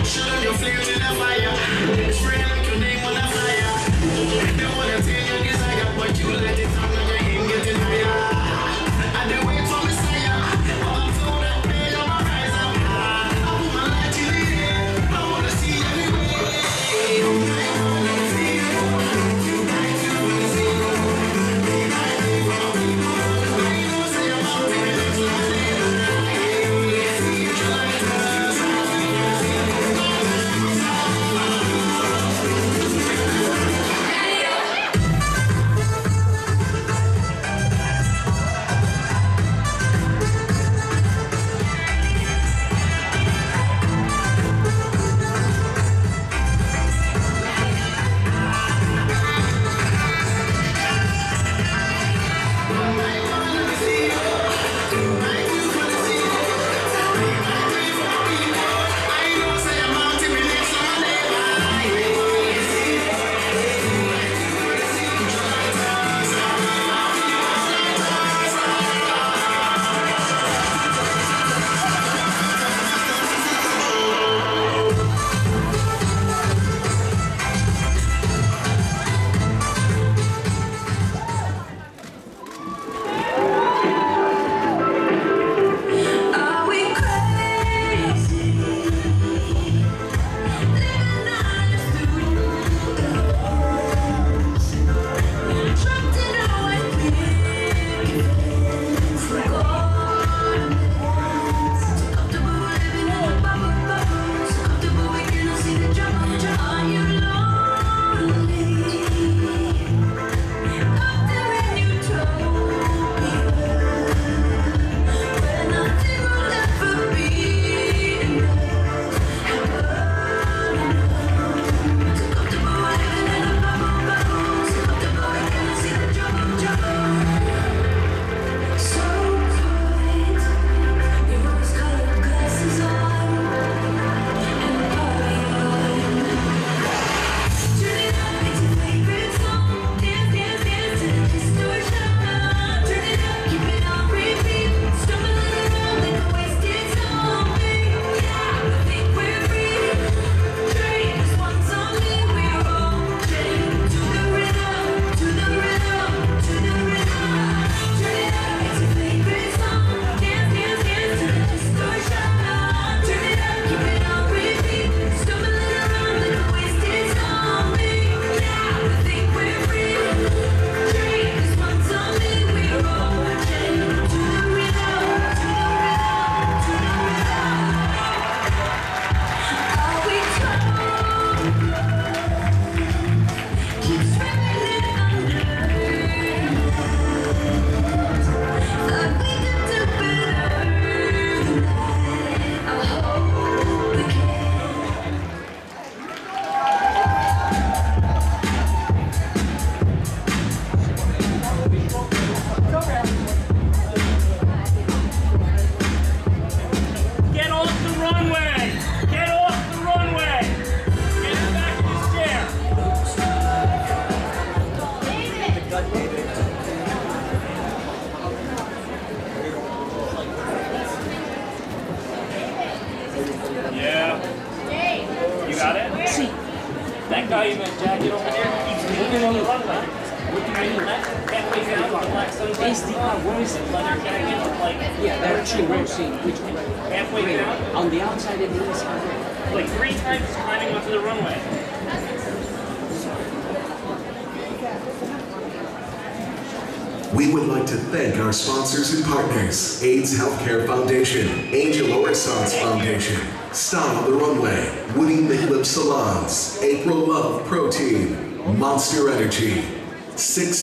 That guy in that jacket over there, he's moving on the runway. Can't wait down on the black sunset. Where is it? Leather jacket, like... Yeah, there are two rows. Which one? Halfway down? On the outside and the inside. Like 3 times climbing onto the runway. We would like to thank our sponsors and partners: AIDS Healthcare Foundation, Angel Renaissance Foundation, Style the Runway, Woody McLip Salons, April Love Protein, Monster Energy, 6